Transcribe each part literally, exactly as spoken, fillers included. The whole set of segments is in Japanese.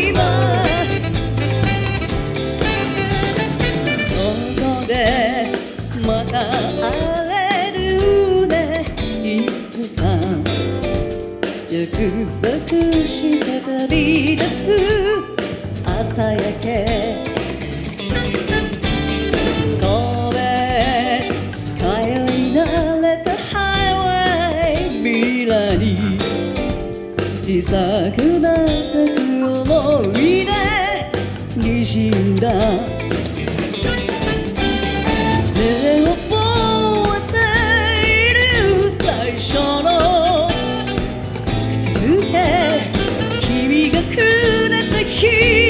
こでまた会えるねいつか約束して旅立つ朝焼け神戸通い慣れたハイウェイビラに小さくなった思い出にじんだ目を覚えている最初の口づけ君がくれた日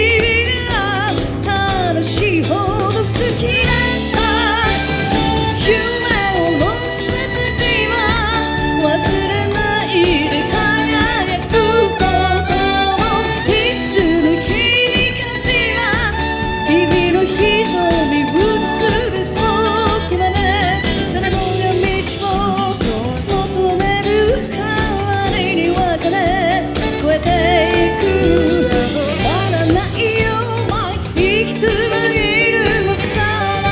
々が悲しいほど好きだった夢を乗せて今忘れないで輝くことをいつの日にか今君の瞳映る時まで誰もが道を求める代わりに別れ越えていくまだないよいくらいるのさ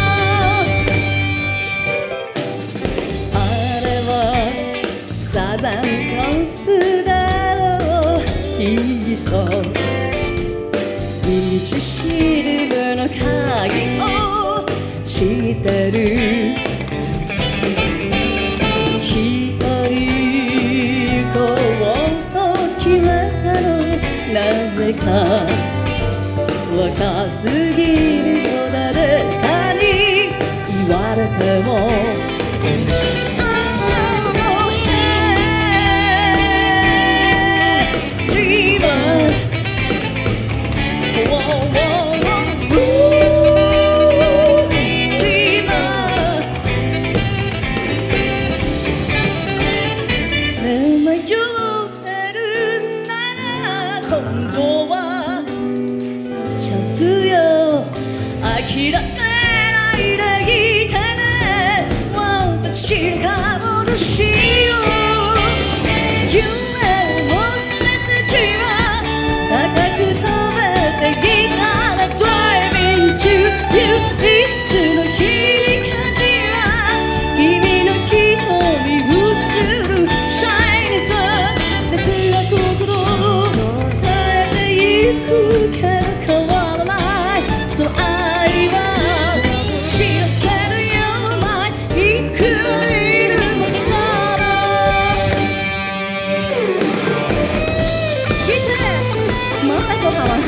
あれはサザンクロスだろうきっと道しるべの鍵を知ってる一人行こうと決めたのなぜか若すぎると誰かに言われても今度はチャンスよ諦めないでいてね私が戻しよう夢を乗せて君は高く飛べてギターで Driving to you いつの日にか君は君の瞳映る Shiny Star 切な心けど変わらないその愛は知らせるようないくらいるのさ聞いてまさこはわ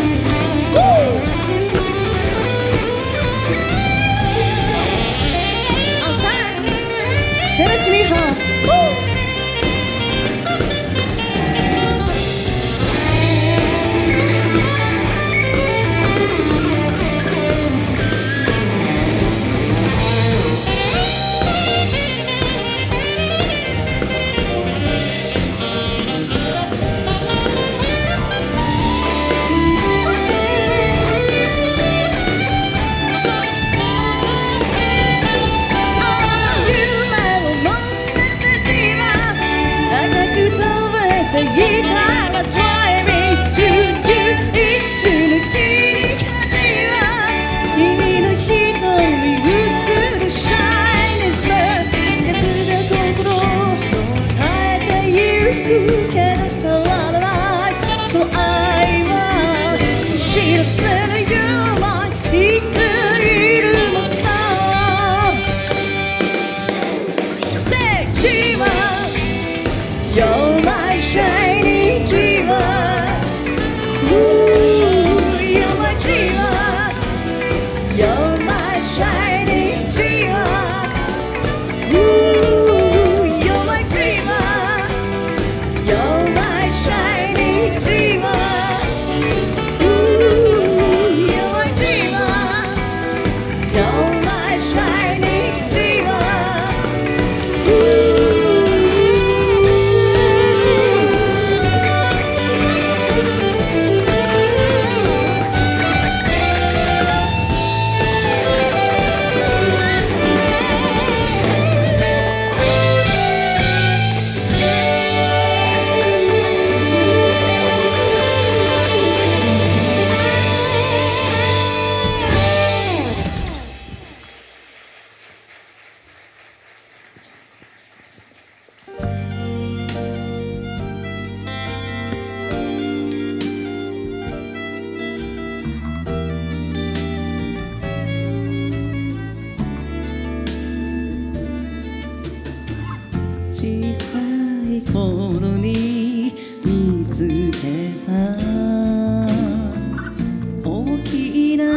あさテレチミハ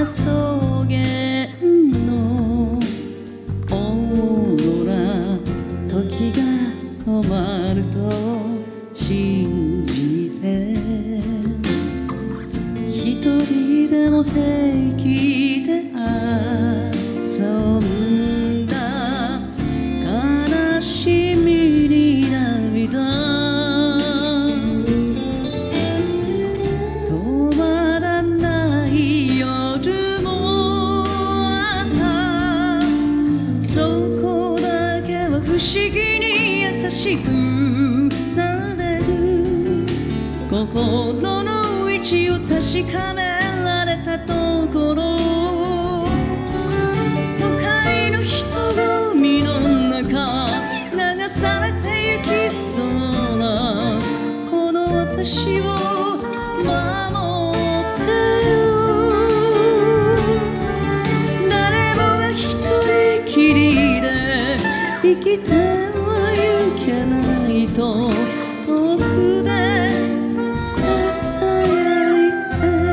草原のオーロラ、時が止まると信じて、一人でも平気で遊んだ、悲しみに涙、止まらない夜もあった。そこだけは不思議に優しくなれる。心の位置を確かめられたところ、都会の人混みの中流されてゆきそうなこの私を守ってよ。誰もが一人きりで生きてはいけないと遠くでささやいて、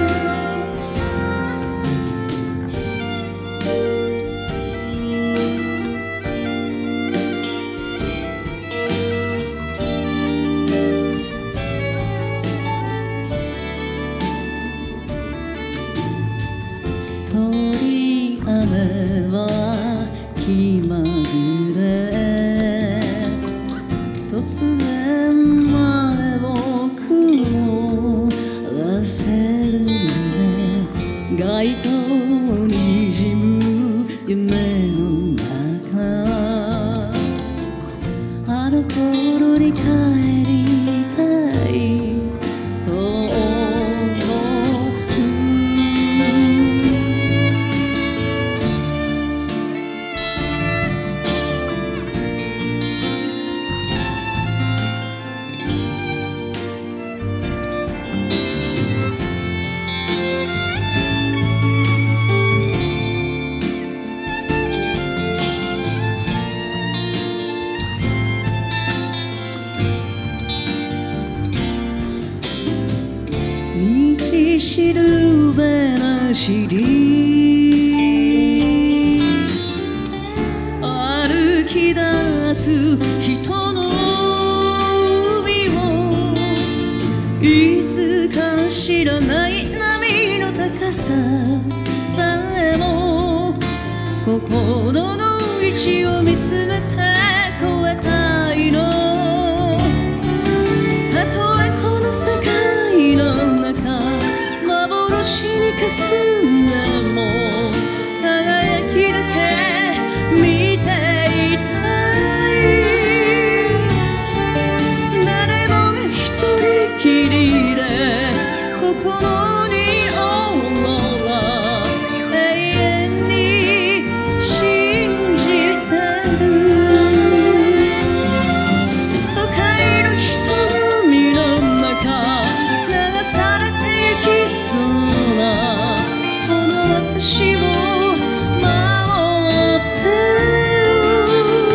鳥雨は気まぐれ、突然前を曇らせるね。街灯にじむ夢の中、あの頃に帰りたいと思う。道しるべなしに歩き出す人の海を、いつか知らない波の高ささえも心の位置を見つめて越えたいの。たとえこの世界の中幻に霞んでも輝きだけ見ていたい。誰もが一人きりで心にオーロラ永遠に信じてる。都会の人混みの中流されてゆきそうなこの私を守ってよ。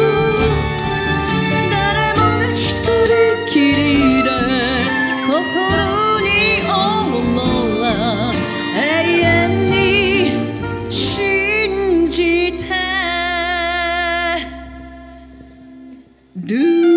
誰もが一人きりで心にオーロラ永遠に信じてる。